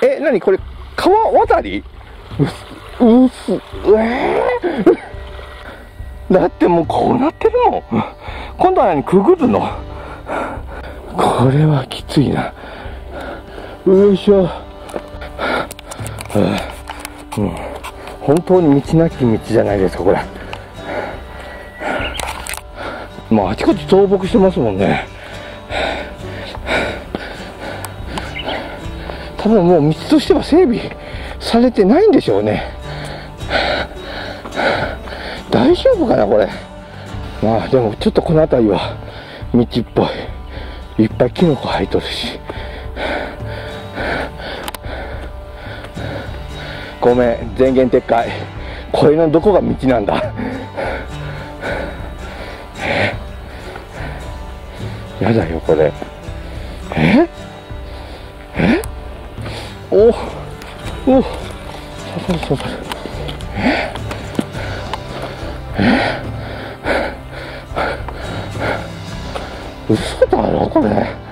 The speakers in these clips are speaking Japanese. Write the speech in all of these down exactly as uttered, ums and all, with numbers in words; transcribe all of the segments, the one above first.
え、なにこれ、川渡り？う、うす、えー、だってもうこうなってるもん。今度は何、くぐるの？これはきついな。よいしょ。うん、本当に道なき道じゃないですか、これ。もうあちこち倒木してますもんね。多分もう道としては整備されてないんでしょうね。大丈夫かなこれ。まあでもちょっとこの辺りは道っぽい。いっぱいキノコ生えとるし。ごめん、前言撤回。これのどこが道なんだ。やだよこれ。ええおおお刺さる刺さる。ええ嘘だろこれ。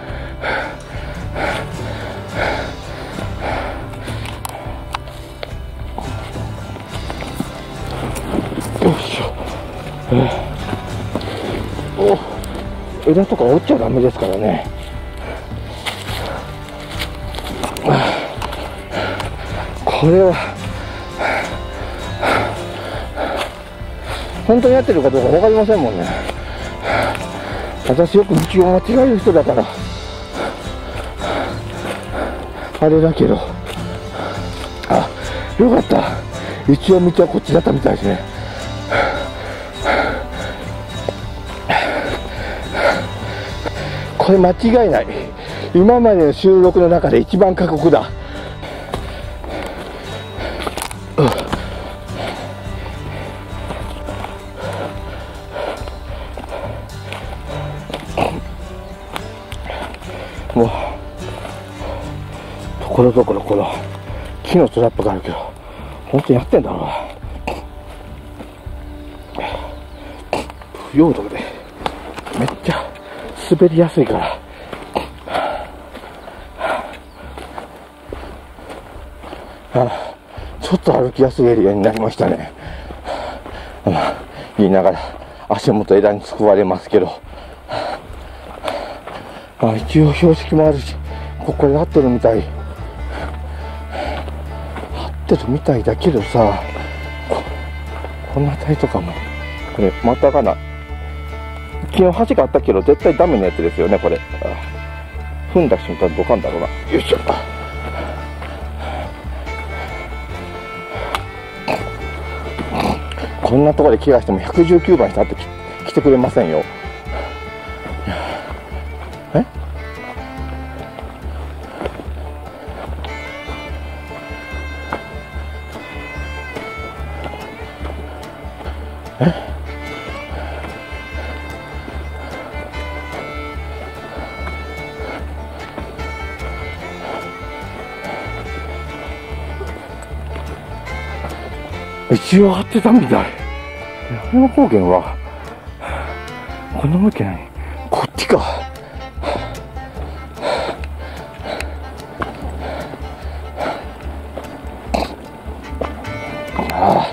よいしょ。お、枝とか折っちゃダメですからね。これは本当にやってるかどうか分かりませんもんね。私よく道を間違える人だからあれだけど、あ、よかった、一応道はこっちだったみたいですね。これ間違いない。今までの収録の中で一番過酷だ。もうところどころこの木のトラップがあるけど、本当にやってんだろうな。不要道でめっちゃ滑りやすいから。あ、ちょっと歩きやすいエリアになりましたね。言いながら足元枝に救われますけど、あ、一応標識もあるし、ここで合ってるみたい。合ってるみたいだけどさ、こ, この辺りとかも、これまたかな。昨日橋があったけど絶対ダメなやつですよねこれ。踏んだ瞬間どかんだろうな。よいしょ。こんなところで怪我してもひゃくじゅうきゅうばんしたって来てくれませんよ。ええ一応張ってたみたい。山高原はこの向きないこっちか。あ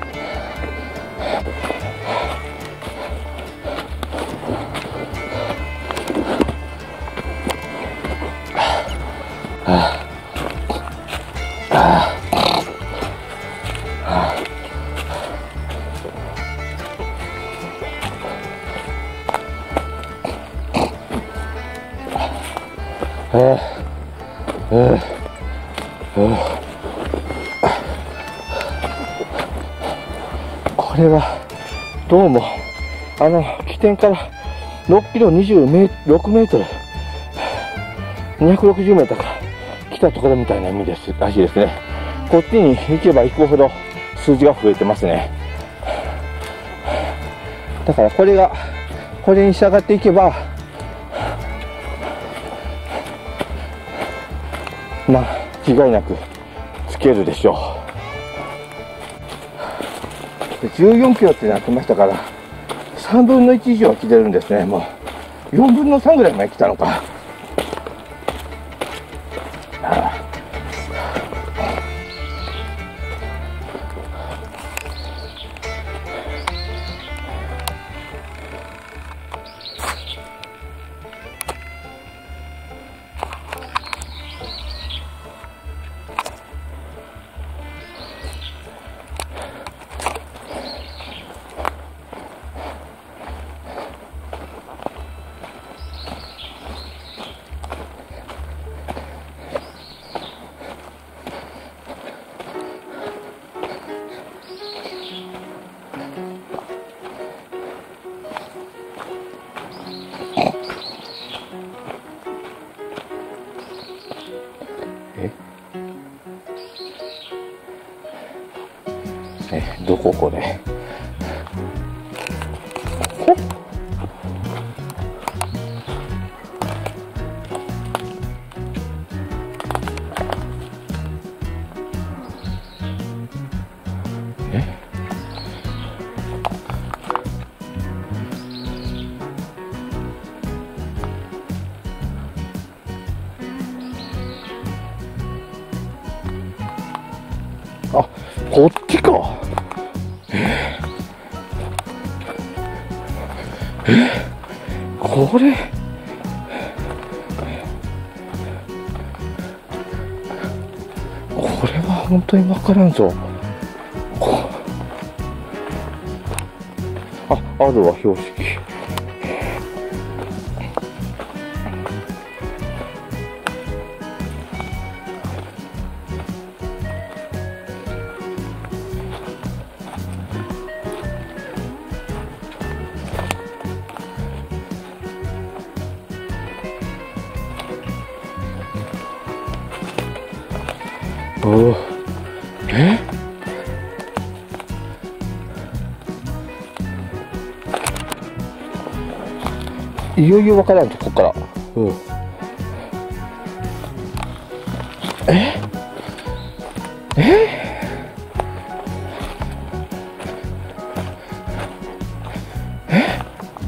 あああえーえーえー、これはどうもあの起点からろっキロにじゅうろくメートルにひゃくろくじゅうメートルか来たところみたいな意味ですらしいですね。こっちに行けば行くほど数字が増えてますね。だからこれがこれに従っていけば、まあ違いなくつけるでしょう。じゅうよんキロってなってましたからさんぶんのいち以上は来てるんですね。もうよんぶんのさんぐらいまで来たのか。はあ、 ええ、どここれ。ここえあ、こっちか。ええ、これこれは本当に分からんぞ。こあ、あるわ、標識。おお、えいよいよ分からんとこっから。うん。えええ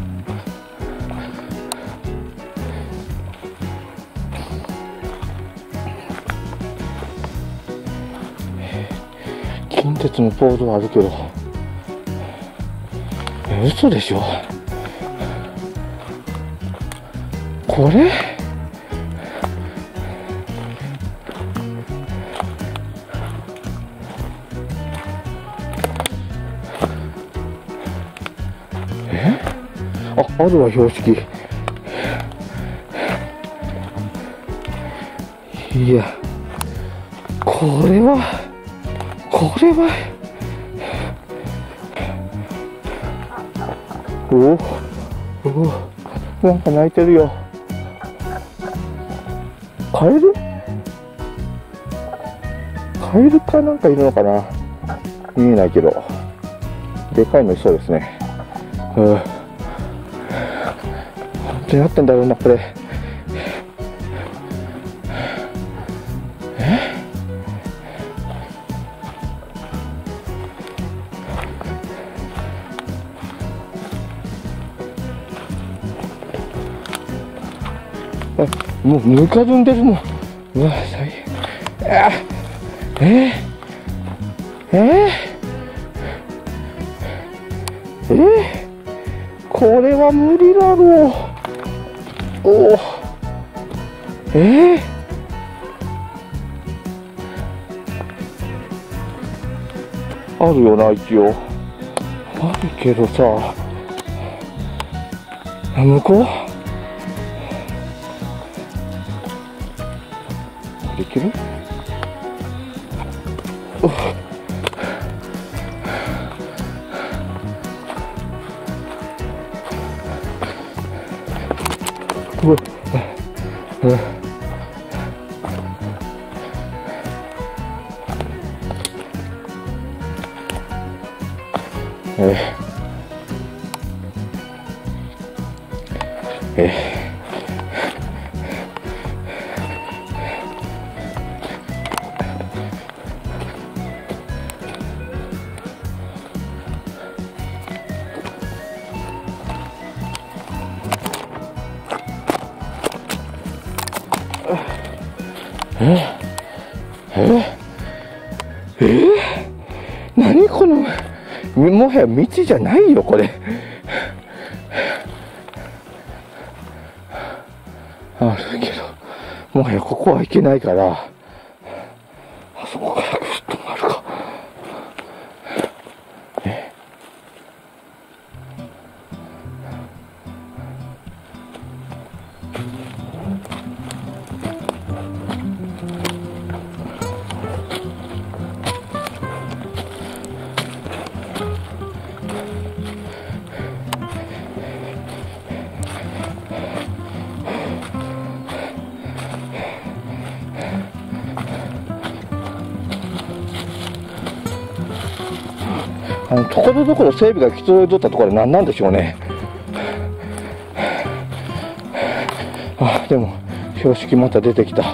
近鉄のポールはあるけど、え、嘘でしょ。これえあ、あるわ、標識。いや、これはこれはおおお、なんか鳴いてるよ。カエルカエルかなんかいるのかな、見えないけど、でかいのいそうですね。うん、本当にあったんだろうな、これ。えもうぬかるんでるもん。うわ、最悪。あえー、えー、えー、これは無理だろう。おお、えー、あるよな、一応。あるけどさ、向こうできる？うわうわえええええええ何この、もはや道じゃないよこれ。あるけど、もはやここは行けないから、あそこから来るともあるか。えあのところどころ整備が行き届いとったところは何なんでしょうね。あ、でも標識また出てきた。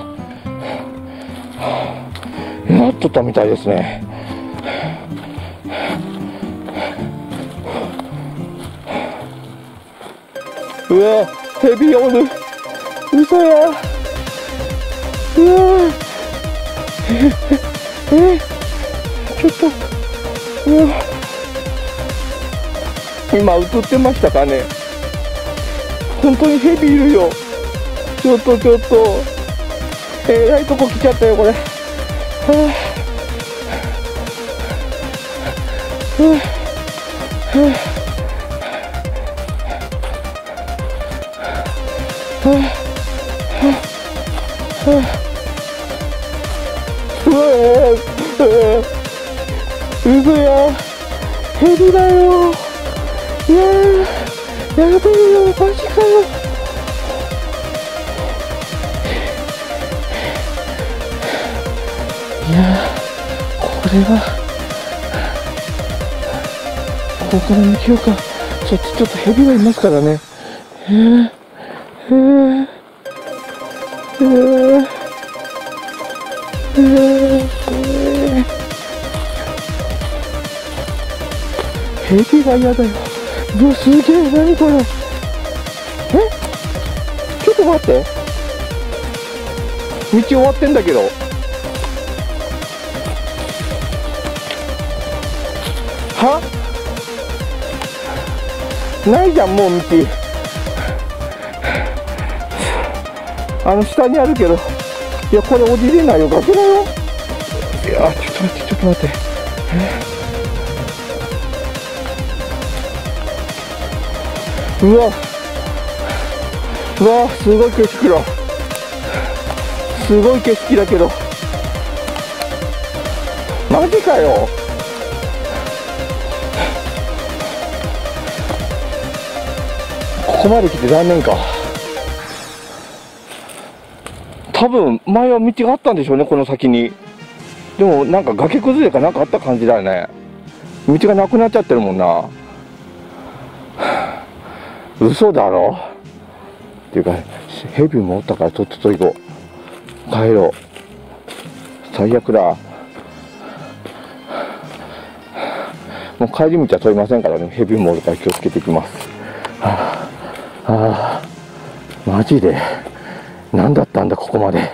なっとったみたいですね。うわ、ヘビおる。嘘や。うわええちょっと、うわ今映ってましたかね。本当にヘビいるよ。ちょっとちょっとえらいとこ来ちゃったよこれ。はあはあはあはあはあうわーうそや、ヘビだよ。いやーやべえよ、マジかよ。いやーこれはここから抜けようか。そっちちょっとヘビがいますからね。へえへえへえへえヘビが嫌だよ。うわすげえ、何これ。えちょっと待って、道終わってんだけど。はないじゃんもう道。あの下にあるけど、いやこれ降りれないよ、崖だよ。いやちょっと待ってちょっと待って、うわうわすごい景色だ。すごい景色だけど、マジかよ。ここまで来て残念か。多分前は道があったんでしょうね、この先に。でもなんか崖崩れかなんかあった感じだよね。道がなくなっちゃってるもんな。嘘だろっていうか、ヘビもおったからとっとと行こう。帰ろう。最悪だ。もう帰り道は通りませんからね。ヘビもおるから気をつけていきます。はあ、はあ、マジで何だったんだここまで。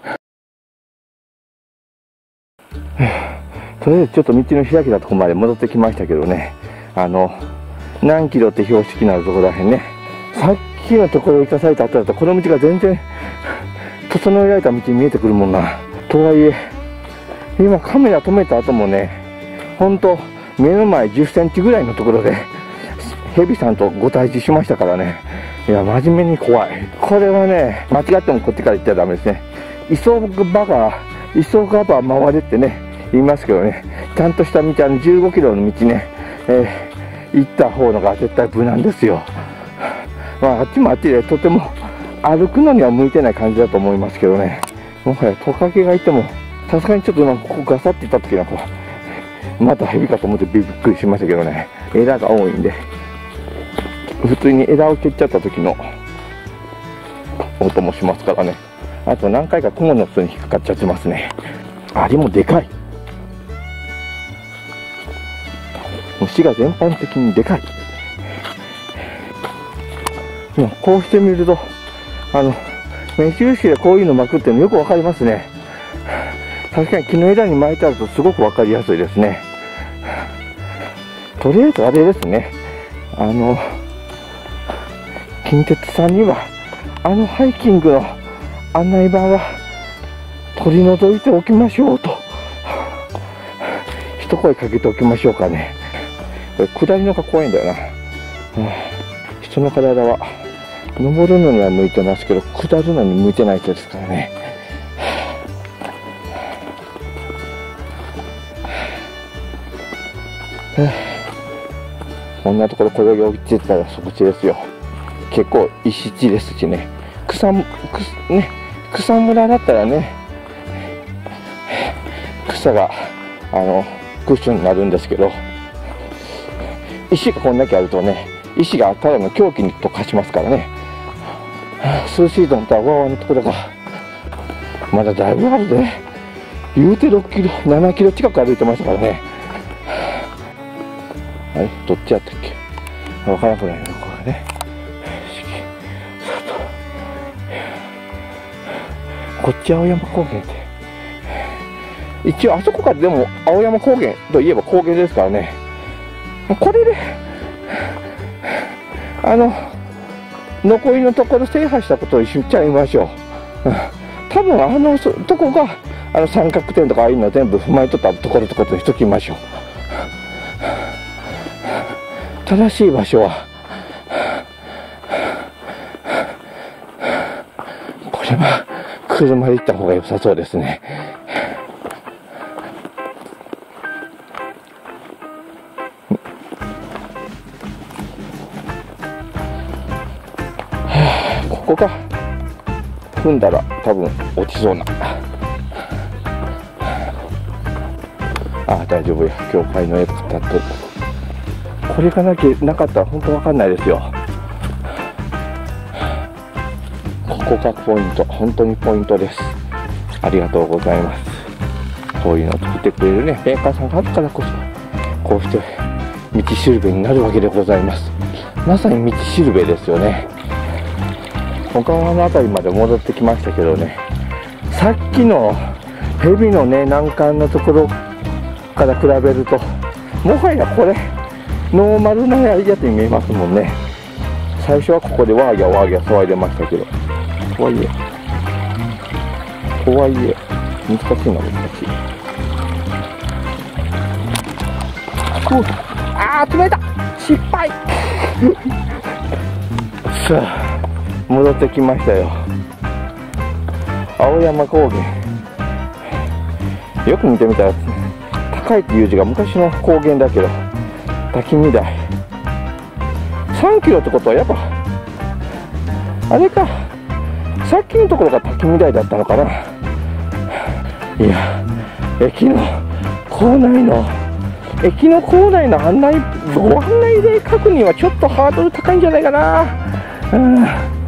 とりあえずちょっと道の開きなとこまで戻ってきましたけどね、あの何キロって標識のあるところらへんね、さっきのところを生かされた後だとこの道が全然整えられた道に見えてくるもんな。とはいえ今カメラ止めた後もね、ほんと目の前じゅっセンチぐらいのところでヘビさんとご対峙しましたからね。いや真面目に怖い。これはね間違ってもこっちから行ったらダメですね。急ぐばが急がば回れってね言いますけどね、ちゃんとした道、あのじゅうごキロの道ね、えー、行った方のが絶対無難ですよ。まああっちもあっちでとても歩くのには向いてない感じだと思いますけどね。もはやトカゲがいてもさすがにちょっとなんかここガサっていった時なんかまたヘビかと思ってびっくりしましたけどね。枝が多いんで普通に枝を蹴っちゃった時の音もしますからね。あと何回か雲の巣に引っかかっちゃってますね。アリもでかい。虫が全般的にでかい。こうしてみるとあの目印でこういうの巻くっていうのよくわかりますね。確かに木の枝に巻いてあるとすごくわかりやすいですね。とりあえずあれですね、あの近鉄さんにはあのハイキングの案内板は取り除いておきましょうと一声かけておきましょうかね。これ下りのが怖いんだよな、うん、人の体は登るのには向いてますけど下るのに向いてない人ですからね。こんなところ転げ落ちてたらそっちですよ。結構石地ですしね。草むくね草むらだったらね草があのクッションになるんですけど、 石がこんだけあるとね、石がただの凶器にと化しますからね。涼しいと思ったら小川のところがまだだいぶあるで、言うてろっキロななキロ近く歩いてましたからね。あれどっちやったっけ、分からなくないのこれね。こっち青山高原って一応あそこからでも青山高原といえば高原ですからね。これであの残りのところ制覇したことを言っちゃいましょう。多分あのとこがあの三角点とかああいうの全部踏まえとったところとことにしときましょう。正しい場所はこれは車で行った方が良さそうですね。ここが踏んだら多分落ちそうな。ああ大丈夫や、教会のエプタとこれがなきゃなかったら本当わかんないですよ。ここがポイント、本当にポイントです。ありがとうございます。こういうのを作ってくれるねメーカーさんがあるからこそこうして道しるべになるわけでございます。まさに道しるべですよね。小川の辺りまで戻ってきましたけどね、さっきの蛇のね難関のところから比べるともはやこれノーマルなやつに見えますもんね。最初はここでワーギャワーギャ騒いでましたけど、とはいえとはいえ難しいな難しい。あー冷た失敗さあ戻ってきましたよ、青山高原。よく見てみたら高いっていう字が昔の高原だけど滝見台さんキロってことはやっぱあれか、さっきのところが滝見台だったのかな。いや駅の構内の駅の構内の案内ご案内で書くにはちょっとハードル高いんじゃないかな。うん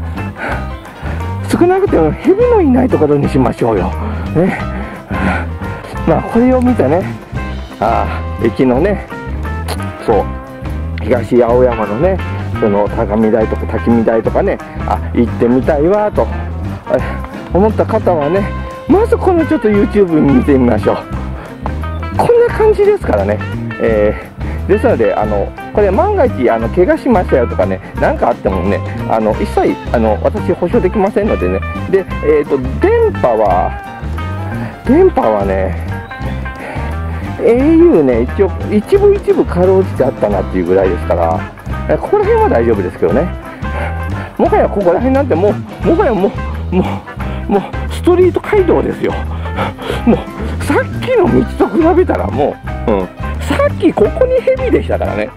少なくても蛇のいないところにしましょうよ、ね、まあこれを見てね、ああ駅のねそう東青山のねその高見台とか滝見台とかね、あ行ってみたいわと思った方はね、まずこのちょっと YouTube 見てみましょう。こんな感じですからね、えー、ですのであのこれ万が一あの怪我しましたよとかね何かあってもねあの一切あの私保証できませんのでね。で、えーと電波は電波はね エーユー ね一応一部一部かろうじてあったなっていうぐらいですから、ここら辺は大丈夫ですけどね。もはやここら辺なんてもうもはやもうもうもうストリート街道ですよ。もうさっきの道と比べたらもう、うん、さっきここに蛇でしたからね。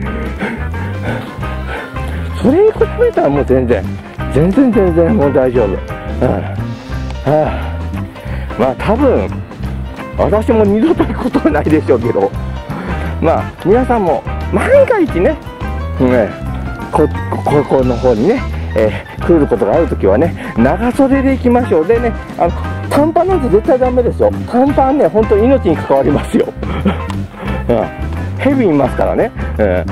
それに比べたらもう全然全然全然もう大丈夫、うん、はあ、まあ多分私も二度と行くことはないでしょうけど、まあ皆さんも万が一ね、ねこここの方にね、えー、来ることがあるときはね長袖で行きましょう。でねあの短パンなんて絶対ダメですよ。短パンね本当に命に関わりますよ。うん、蛇いますからね、うん、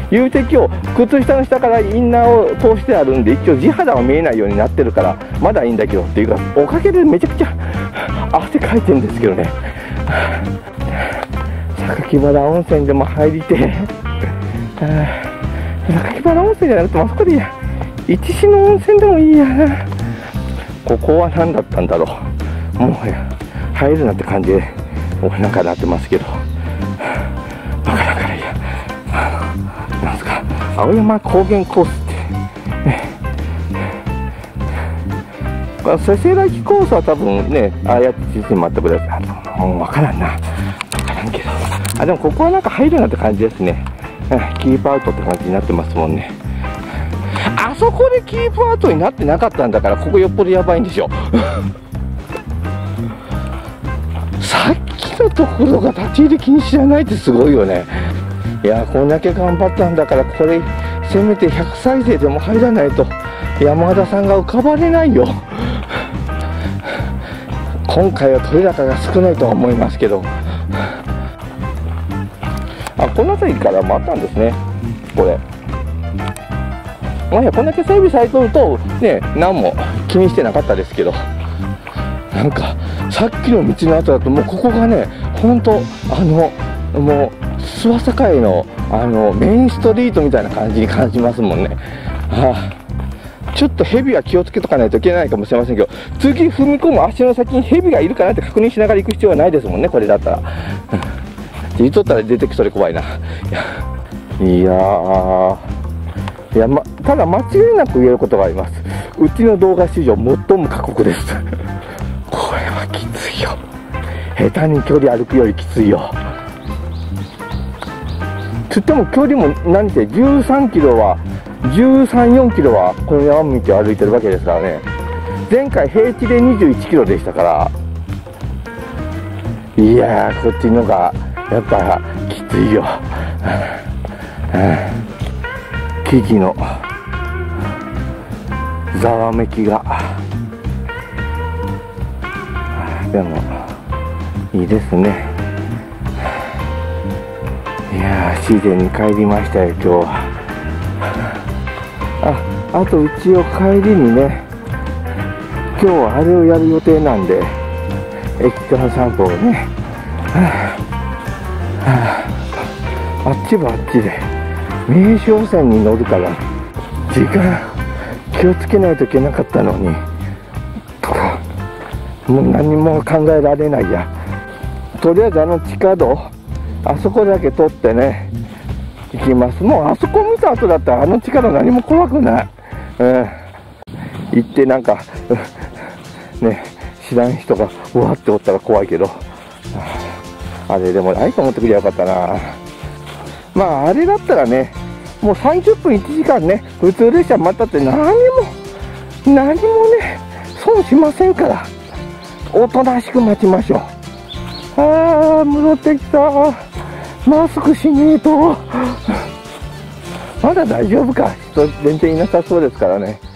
言うて今日靴下の下からインナーを通してあるんで一応地肌は見えないようになってるからまだいいんだけどっていうかおかげでめちゃくちゃ汗かいてるんですけどね。榊原温泉でも入りて榊原温泉じゃなくてあそこでいいや一志の温泉でもいいやな。ここは何だったんだろう、もはや入るなって感じでなんかなってますけど、わからんからいいや。なんすか青山高原コースってね、せせらぎコースは多分ねああやって実に待ってください。もう分からんな分からんけど、あでもここはなんか入るなって感じですね。キープアウトって感じになってますもんね。あそこでキープアウトになってなかったんだからここよっぽどやばいんでしょ。さっきのところが立ち入り禁止じゃないってすごいよね。 いやこんだけ頑張ったんだから、これせめてひゃく再生でも入らないと山田さんが浮かばれないよ。今回は取れ高が少ないとは思いますけど、あ、この辺りからもあったんですね、これ。まあ、こんだけ整備されとるとね、何も気にしてなかったですけど、なんかさっきの道の後だともうここがね、ほんとあのもう諏訪境のあのメインストリートみたいな感じに感じますもんね。ああ、ちょっとヘビは気をつけとかないといけないかもしれませんけど、次踏み込む足の先にヘビがいるかなって確認しながら行く必要はないですもんね、これだったら。言いとったら出てきそうで怖いな。いやいやーいや、ま、ただ間違いなく言えることがあります。うちの動画史上最も過酷です。これはきついよ。下手に距離歩くよりきついよ。つっても距離も何せじゅうさんキロはじゅうさん、よんキロはこの山道を歩いてるわけですからね。前回平地でにじゅういちキロでしたから、いやーこっちのがやっぱきついよ。木々のざわめきが、でもいいですね。いやー自然に帰りましたよ今日は。あ、あとうちを帰りにね、今日はあれをやる予定なんで、駅間散歩をね、はあはあ、あっちはあっちで名所線に乗るから時間気をつけないといけなかったのに、もう何も考えられないや。とりあえずあの地下道、あそこだけ取ってね行きます。もうあそこ見た後だったらあの地下道何も怖くない。うん、行ってなんかね、知らん人がうわっておったら怖いけど、あれでもアイコン持ってくりゃよかったな。まああれだったらね、もうさんじゅっぷんいちじかんね、普通列車待ったって何も何もね損しませんから、おとなしく待ちましょう。ああ戻ってきた。マスクしねえと。まだ大丈夫か、人全然いなさそうですからね。